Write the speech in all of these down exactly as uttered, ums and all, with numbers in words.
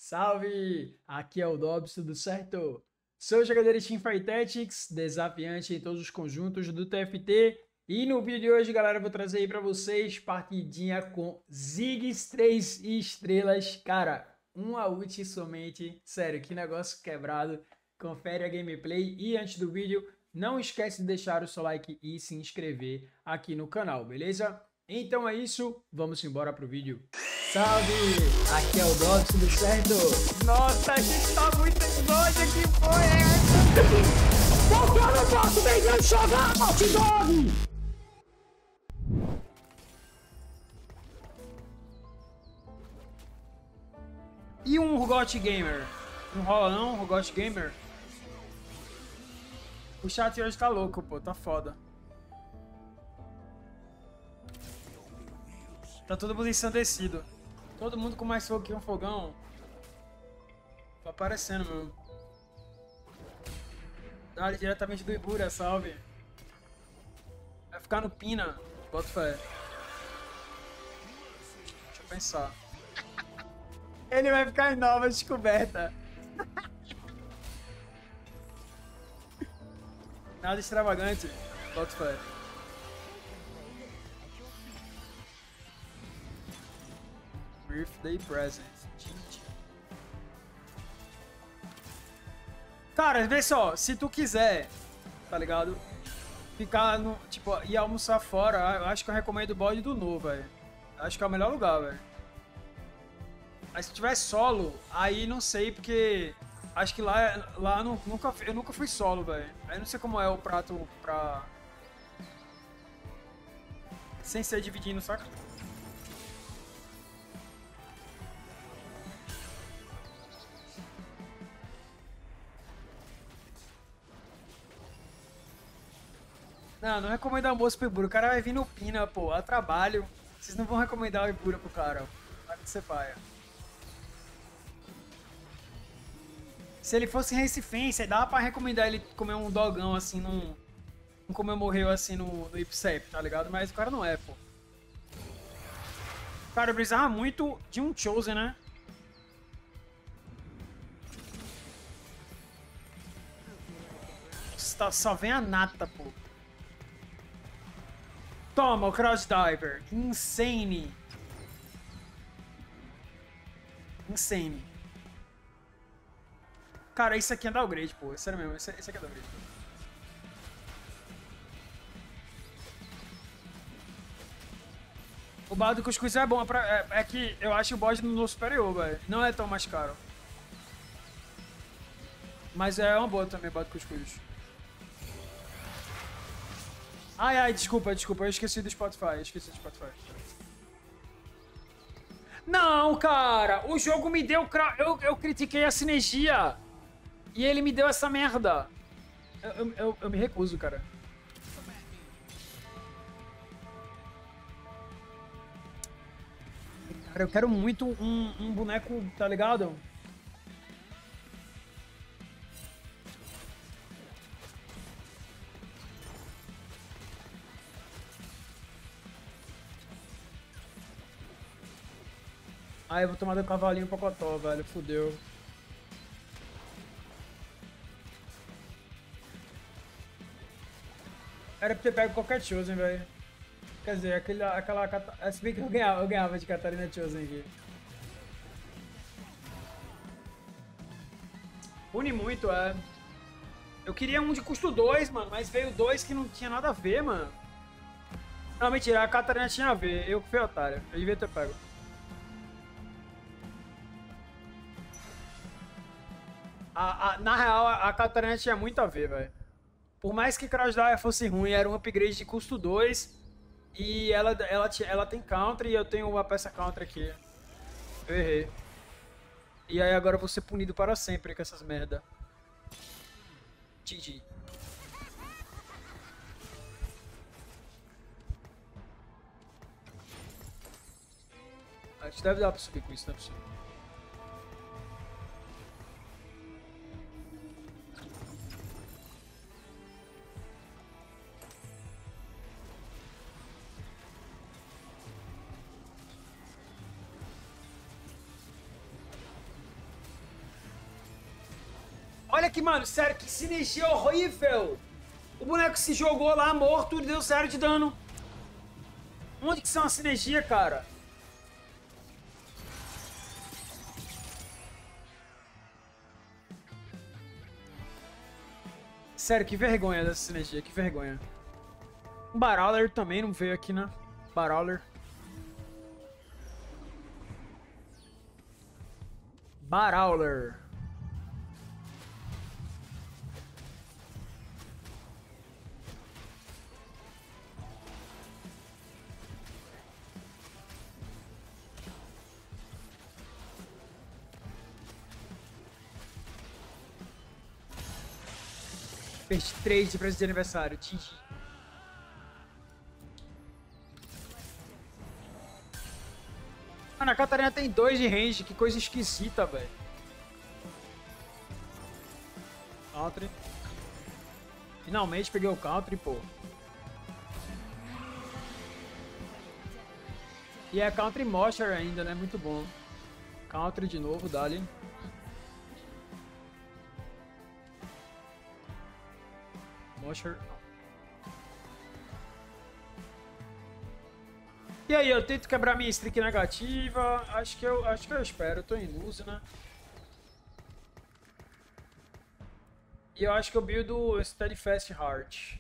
Salve! Aqui é o Dobbs, tudo certo? Sou jogador de Teamfight Tactics, desafiante em todos os conjuntos do T F T. E no vídeo de hoje, galera, eu vou trazer aí pra vocês partidinha com Ziggs três estrelas. Cara, uma ult somente. Sério, que negócio quebrado. Confere a gameplay e antes do vídeo, não esquece de deixar o seu like e se inscrever aqui no canal, beleza? Então é isso, vamos embora pro vídeo. Salve! Aqui é o Dobbs, tudo certo? Nossa, a gente tá muito exódio, que foi essa? Por que eu não posso deixar de jogar, Hot Dog? E um Rugot Gamer? Não rola não, Rugot Gamer? O chat hoje tá louco, pô, tá foda. Tá todo mundo ensandecido. Todo mundo com mais fogo que um fogão. Tá aparecendo mesmo. Dá diretamente do Ibura, salve. Vai ficar no Pina. Bota fé. Deixa eu pensar. Ele vai ficar em Nova Descoberta. Nada extravagante. Bota fé. Birthday present. Cara, vê só, se tu quiser, tá ligado? Ficar no, tipo, ir almoçar fora, eu acho que eu recomendo o bode do Nu, velho. Acho que é o melhor lugar, velho. Mas se tiver solo, aí não sei, porque acho que lá, lá eu nunca, eu nunca fui solo, velho. Aí não sei como é o prato pra... sem ser dividindo, saca? Não, não recomendo almoço pro Ibura. O cara vai vir no Pina, pô, a trabalho. Vocês não vão recomendar o Ibura pro cara. Vai que você paia. Se ele fosse recifense, dava pra recomendar ele comer um dogão assim, num... Não como eu morreu assim no, no Ipsep, tá ligado? Mas o cara não é, pô. Cara, eu precisava muito de um Chosen, né? Só, só vem a nata, pô. Toma, o Cross Diver. Insane. Insane. Cara, isso aqui é downgrade, pô. Sério mesmo, isso aqui é downgrade. O bar do cuscuz é bom, é, pra, é, é que eu acho o bode no superior, velho. Não é tão mais caro. Mas é uma boa também, o bar do cuscuz. Ai, ai, desculpa, desculpa, eu esqueci do Spotify, eu esqueci do Spotify. Não, cara, o jogo me deu... Eu, eu critiquei a sinergia. E ele me deu essa merda. Eu, eu, eu, eu me recuso, cara. Cara, eu quero muito um, um boneco, tá ligado? Ah, eu vou tomar do cavalinho pocotó, velho. Fudeu. Era pra ter pego qualquer Chosen, velho. Quer dizer, aquele, aquela... Se bem que eu ganhava, eu ganhava de Catarina Chosen aqui. Une muito, é. Eu queria um de custo dois, mano, mas veio dois que não tinha nada a ver, mano. Não, mentira, a Catarina tinha a ver. Eu que fui otário. Eu devia ter pego. A, a, na real, a, a Catarina tinha muito a ver, velho. Por mais que Crashdive fosse ruim, era um upgrade de custo dois. E ela, ela, ela tem counter e eu tenho uma peça counter aqui. Eu errei. E aí agora eu vou ser punido para sempre com essas merda. G G. A gente deve dar pra subir com isso, não é possível. Olha aqui, mano. Sério, que sinergia horrível. O boneco se jogou lá, morto, e deu zero de dano. Onde que são a sinergia, cara? Sério, que vergonha dessa sinergia, que vergonha. O Barowler também não veio aqui, né? Barowler. Barowler. Perdi três de presente de aniversário. G G. Mano, a Catarina tem dois de range. Que coisa esquisita, velho. Country. Finalmente peguei o country, pô. E é country Mosher ainda, né? Muito bom. Country de novo, dali. Mosher. E aí, eu tento quebrar minha streak negativa. Acho que eu, acho que eu espero. Eu tô em lose, né? E eu acho que eu build o Steadfast Heart.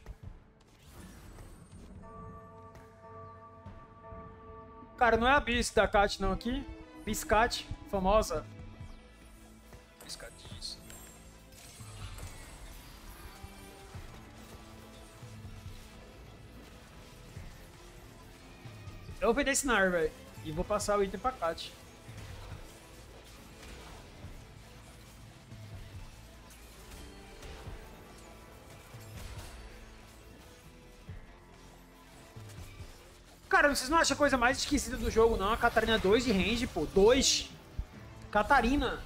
Cara, não é a Bis da Cat não aqui? Biscat, famosa. Biscat, isso. Eu vou vender esse Nar, velho. E vou passar o item pra Cat. Cara, vocês não acham a coisa mais esquisita do jogo, não? A Catarina dois de range, pô. dois. Catarina.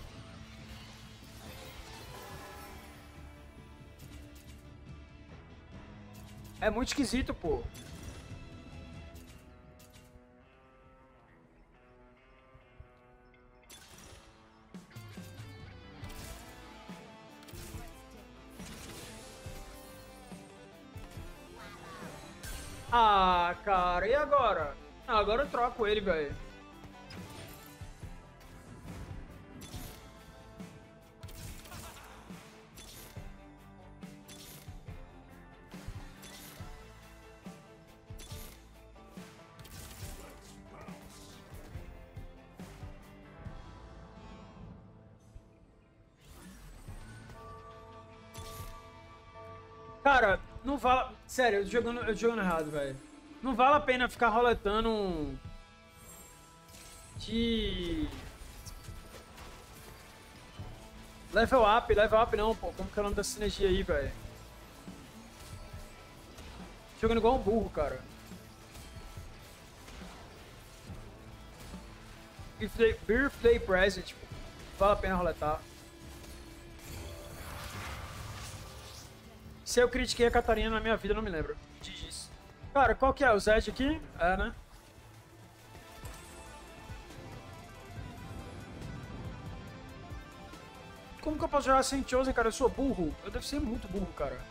É muito esquisito, pô. Ah, cara, e agora? Ah, agora eu troco ele, velho. Cara, não vale... Sério, eu tô jogando, eu tô jogando errado, velho. Não vale a pena ficar roletando um... de... Level up, level up não, pô. Como que é o nome da sinergia aí, velho? Jogando igual um burro, cara. Birthday, birthday present, pô. Vale a pena roletar. Se eu critiquei a Catarina na minha vida, eu não me lembro. Diz. Cara, qual que é? O Zed aqui? É, né? Como que eu posso jogar sem Chosen, cara? Eu sou burro. Eu devo ser muito burro, cara.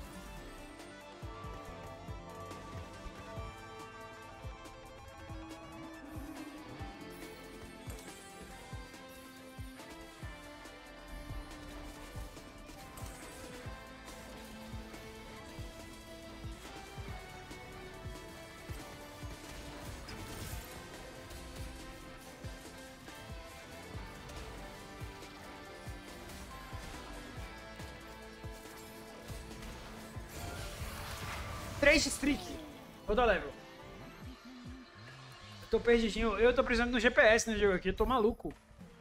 três de streak. Vou dar level. Eu tô perdidinho. Eu tô precisando de um G P S no jogo aqui. Eu tô maluco.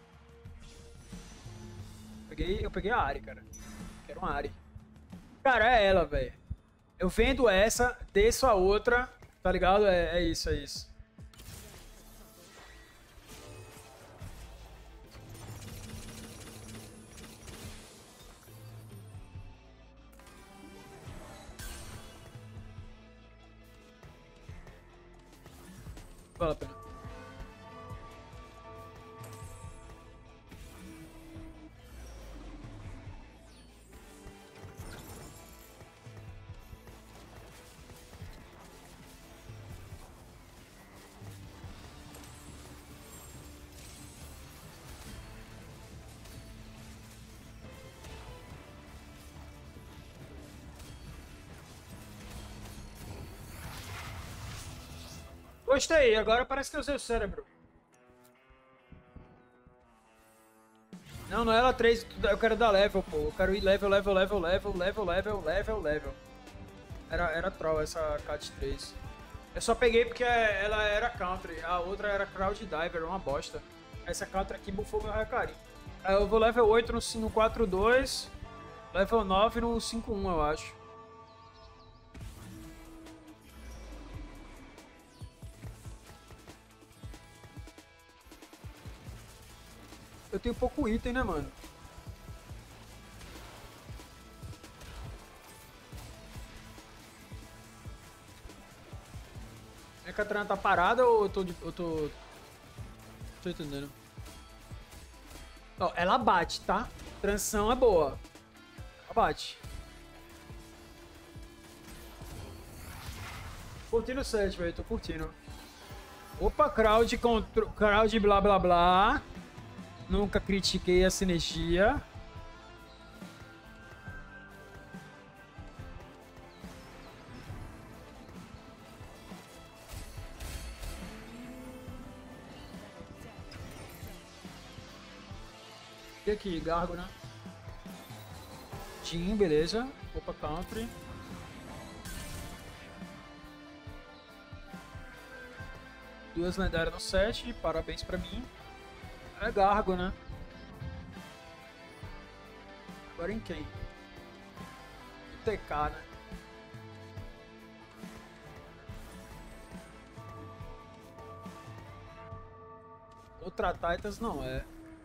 Peguei, eu peguei a Ahri, cara. Quero uma Ahri. Cara, é ela, velho. Eu vendo essa, desço a outra. Tá ligado? É, é isso, é isso. Vale a pena. Gostei, agora parece que eu usei o cérebro. Não, não é ela três, eu quero dar level, pô. Eu quero ir level, level, level, level, level, level, level, level. Era, era troll essa Cat três. Eu só peguei porque ela era country, a outra era crowd diver, uma bosta. Essa country aqui bufou meu Hakari. Aí eu vou level oito no, no quatro dois, level nove no cinco um, eu acho. Eu tenho pouco item, né, mano? Minha Catrina tá parada ou eu tô... De, eu tô... Tô entendendo. Ó, ela bate, tá? Transição é boa. Ela bate. Curtindo o set, velho. Tô curtindo. Opa, crowd, contro... crowd blá blá blá. Nunca critiquei a sinergia. E aqui, Gargo, né? Jim, beleza. Opa, country. Duas lendárias no set, parabéns pra mim. É Gargo, né? Agora em quem? T K, né? Outra Titans não é.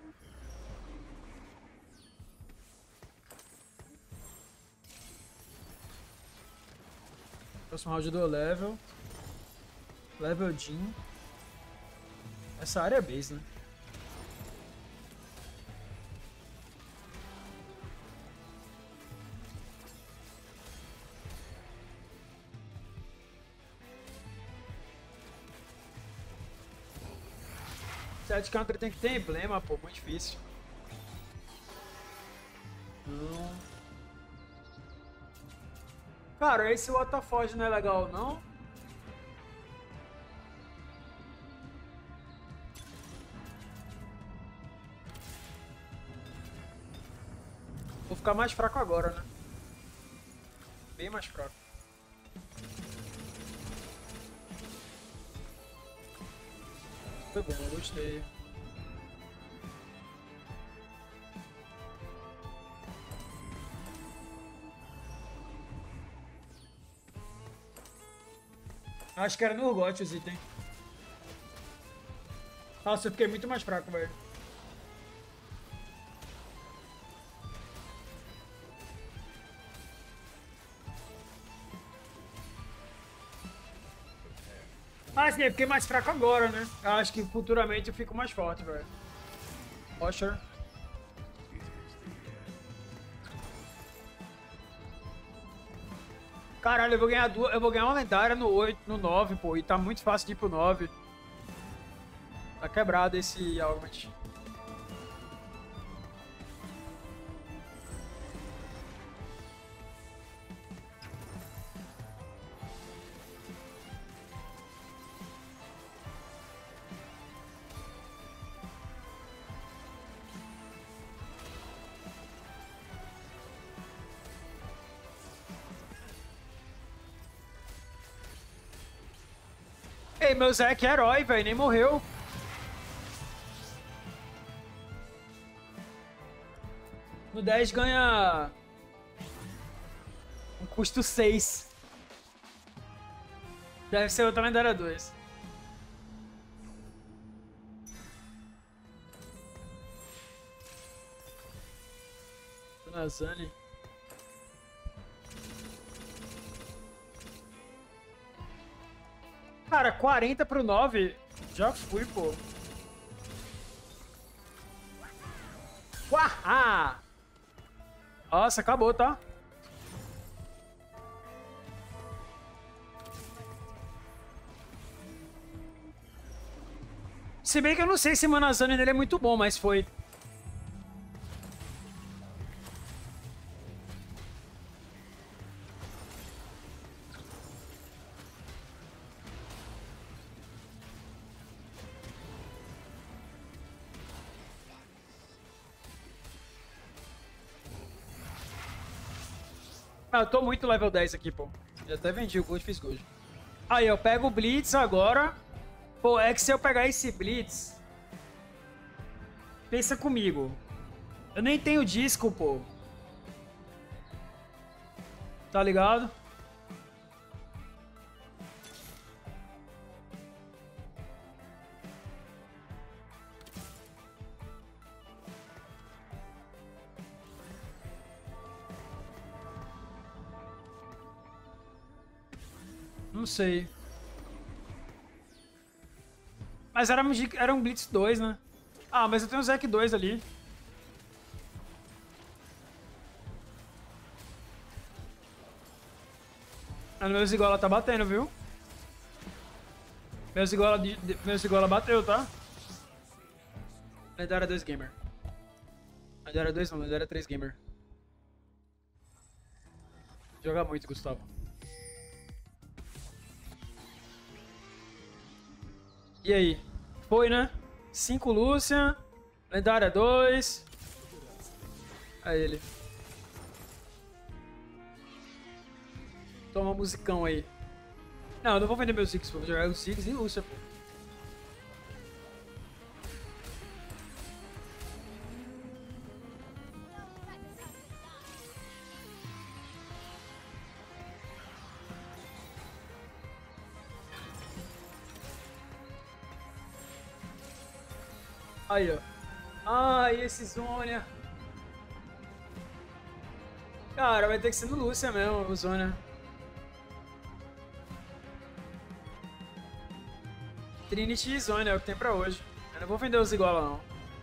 Próximo round do level. Level Jin. Essa área é base, né? Set counter tem que ter emblema, pô, muito difícil. Não. Cara, esse Waterforge não é legal, não? Vou ficar mais fraco agora, né? Bem mais fraco. Foi bom, eu gostei. Acho que era no Urgot os itens. Nossa, eu fiquei muito mais fraco, velho. Ah, sim, eu fiquei mais fraco agora, né? Eu acho que futuramente eu fico mais forte, velho. Osher. Caralho, eu vou ganhar duas, eu vou ganhar uma lendária no oito, no nove, pô, e tá muito fácil de ir pro nove. Tá quebrado esse Augment. Ei, meu Zac é herói, velho, nem morreu. No dez ganha um custo seis. Deve ser outra lendária dois. Nazani. Cara, quarenta pro nove. Já fui, pô. Uau! Nossa, acabou, tá? Se bem que eu não sei se o Manazani dele é muito bom, mas foi. Ah, eu tô muito level dez aqui, pô. Já até vendi o gold, fiz gold. Aí, eu pego o Blitz agora. Pô, é que se eu pegar esse Blitz... Pensa comigo. Eu nem tenho disco, pô. Tá ligado? Não sei. Mas era um, era um Blitz dois, né? Ah, mas eu tenho o Zek dois ali. Ah, meu Zigola tá batendo, viu? Meu Zigola, meu Zigola bateu, tá? Lendária dois gamer. Lendária dois não, Lendária três gamer. Joga muito, Gustavo. E aí? Foi, né? cinco Lucian. Lendária dois. Aí ele. Toma musicão aí. Não, eu não vou vender meus Ziggs, vou jogar os Ziggs e Lucian, pô. Aí, ó. Ai, esse Zônia. Cara, vai ter que ser no Lúcia mesmo, o Zônia. Trinity e Zônia é o que tem pra hoje. Eu não vou vender os igual, não.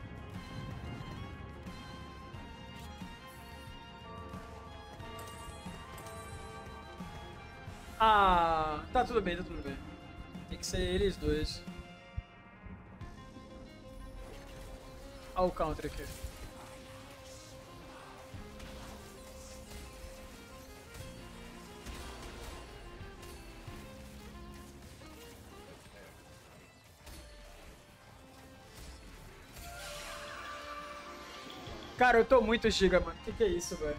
Ah, tá tudo bem, tá tudo bem. Tem que ser eles dois. Olha o counter aqui. Cara, eu tô muito giga, mano. Que que é isso, velho?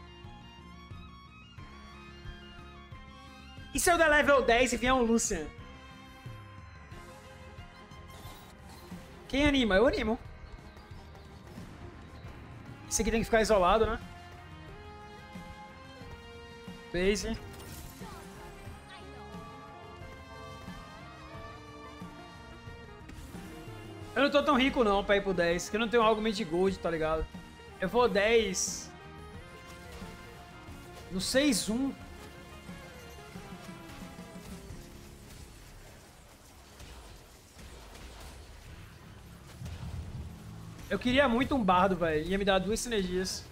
E se eu der level dez e vier um Lucian? Quem anima? Eu animo. Esse aqui tem que ficar isolado, né? Base. Eu não tô tão rico não pra ir pro dez, porque eu não tenho algo meio de gold, tá ligado? Eu vou dez... No seis um. Eu queria muito um bardo, velho. Ia me dar duas sinergias.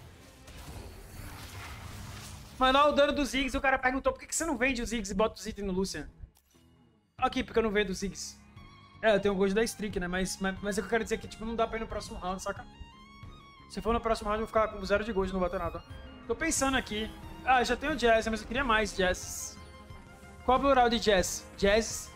Mano, olha o dano dos Ziggs. O cara perguntou por que você não vende os Ziggs e bota os itens no Lucian. Aqui, porque eu não vendo os Ziggs. É, eu tenho o gold da streak, né? Mas, mas, mas é que eu quero dizer que, tipo, não dá pra ir no próximo round, saca? Se for no próximo round, eu vou ficar com zero de gold e não bater nada. Tô pensando aqui. Ah, já tenho Jazz, mas eu queria mais Jazz. Qual é o plural de Jazz? Jazz.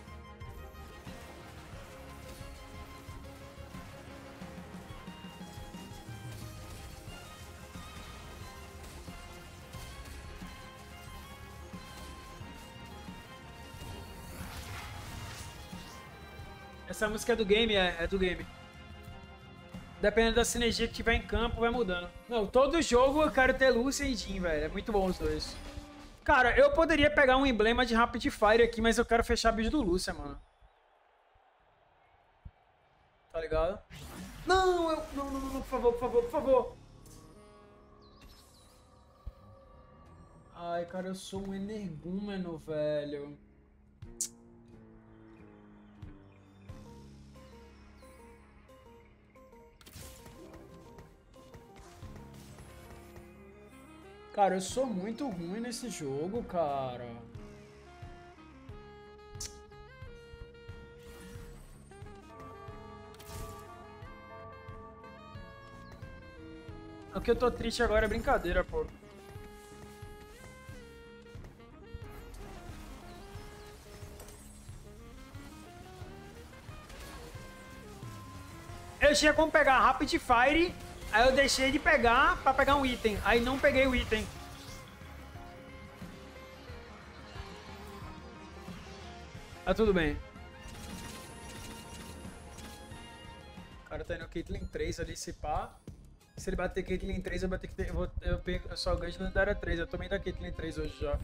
Essa música é do game? É, é do game. Dependendo da sinergia que tiver em campo, vai mudando. Não, todo jogo eu quero ter Lucian e Jhin, velho. É muito bom os dois. Cara, eu poderia pegar um emblema de Rapid Fire aqui, mas eu quero fechar a build do Lucian, mano. Tá ligado? Não, eu... Não, não, não, por favor, por favor, por favor. Ai, cara, eu sou um energúmeno, velho. Cara, eu sou muito ruim nesse jogo, cara. O que eu tô triste agora é brincadeira, pô. Eu tinha como pegar Rapid Fire, aí eu deixei de pegar pra pegar um item. Aí não peguei o item. Tá tudo bem. O cara tá indo Caitlyn três ali, se pá. Se ele bater Caitlyn três, eu vou ter que ter. Eu, vou, eu, perco, eu só ganho de lendária três. Eu também da Caitlyn três hoje já.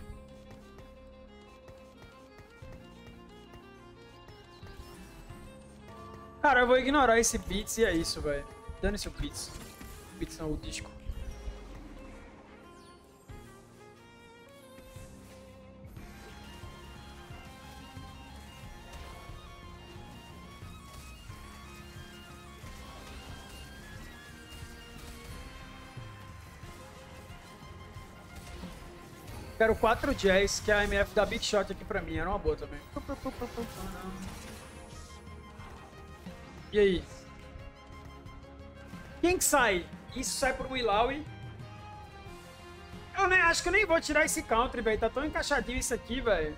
Cara, eu vou ignorar esse Beats e é isso, velho. Dane-se o Beats. Beats não, o disco. Quero quatro Jazz, que a M F dá Big Shot aqui pra mim. Era uma boa também. E aí? Quem que sai? Isso sai por um Illaoi. Eu nem, acho que eu nem vou tirar esse country, velho. Tá tão encaixadinho isso aqui, velho.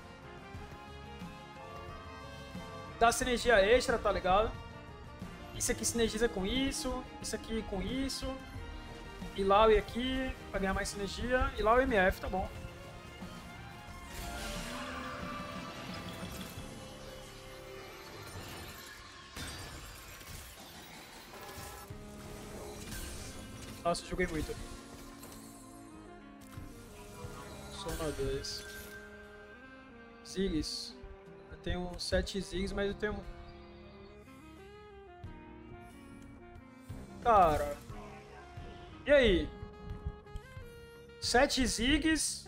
Dá sinergia extra, tá ligado? Isso aqui sinergiza com isso. Isso aqui com isso. Illaoi aqui, pra ganhar mais sinergia. Illaoi M F, tá bom. Nossa, joguei muito. Soma dois. Ziggs. Eu tenho sete Ziggs, mas eu tenho... Cara... E aí? Sete Ziggs.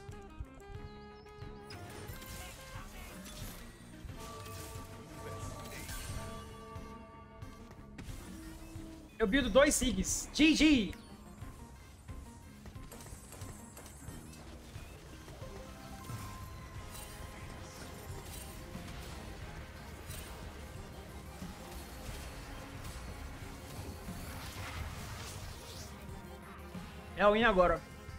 Eu buildo dois Ziggs. G G! É o win agora.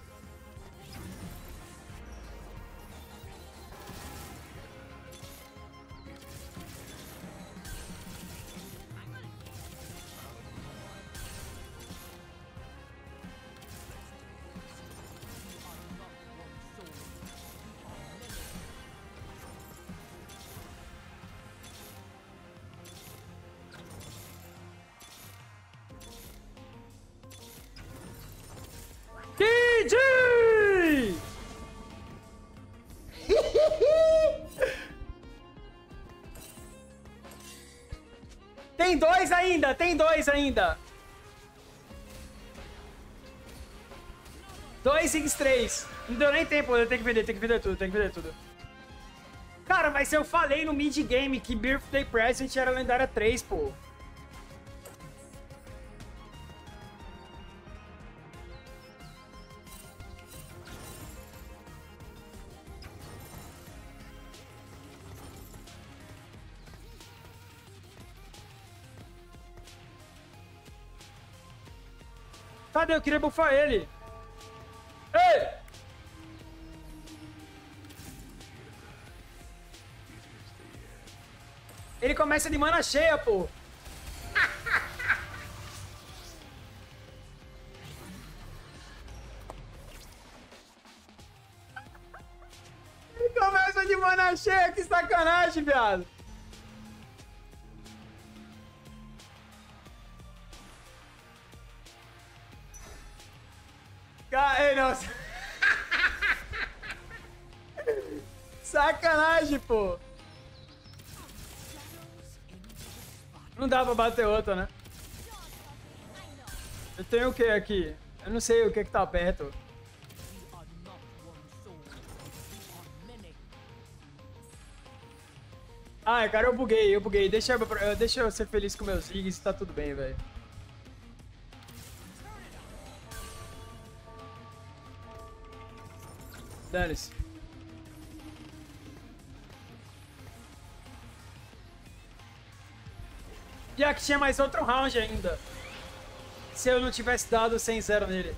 G G! Tem dois ainda, tem dois ainda. Dois Ziggs três. Não deu nem tempo, eu tenho que vender, tenho que vender tudo, tenho que vender tudo. Cara, mas eu falei no mid game que Birthday Present era lendária três, pô. Cadê? Eu queria buffar ele. Ei! Ele começa de mana cheia, pô. Ele começa de mana cheia, que sacanagem, viado. Ei, nossa. Sacanagem, pô. Não dá pra bater outra, né? Eu tenho o que aqui? Eu não sei o que que tá perto. Ah, cara, eu buguei, eu buguei. Deixa eu, deixa eu ser feliz com meus Ziggs e tá tudo bem, velho. Dane-se. E aqui tinha mais outro round ainda. Se eu não tivesse dado cem zero nele.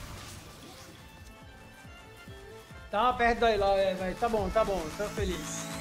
Tava perto daí lá, é, velho. Tá bom, tá bom. Tô feliz.